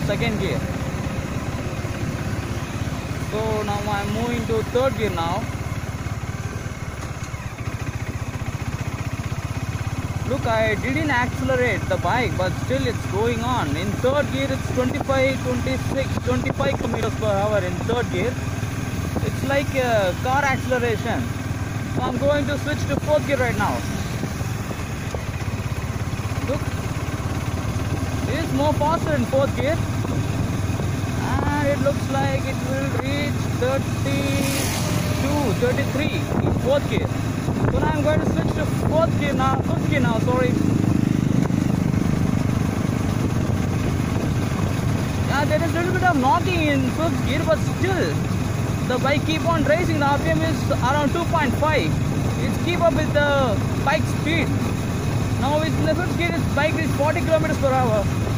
second gear. So now I'm moving to third gear now. Look, I didn't accelerate the bike, but still it's going on. In third gear, it's 25, 26, 25 kilometers per hour in third gear. It's like car acceleration. So I'm going to switch to fourth gear right now. Look, it is more faster in fourth gear. And it looks like it will reach 32, 33 in fourth gear. So now I'm going to switch to fifth gear now, sorry. Yeah, there is a little bit of knocking in fifth gear, but still, the bike keep on racing. The RPM is around 2.5. It's keep up with the bike speed. Now in the fifth gear, its bike is 40 kilometers per hour.